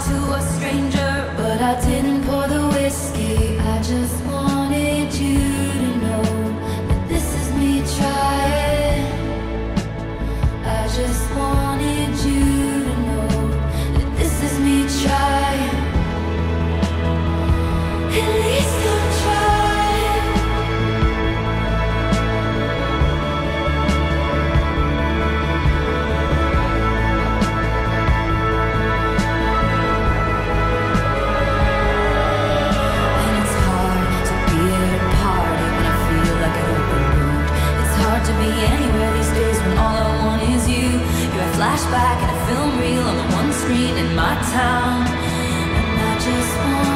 to a stranger, but I didn't pour the whiskey. I just wanted you to know that this is me trying. I just wanted you to know that this is me trying. At least I'm trying. And it's hard to be at a party when I feel like an open wound. It's hard to be anywhere these days when all I want is you. You're a flashback and a film reel on the one screen in my town, and I just want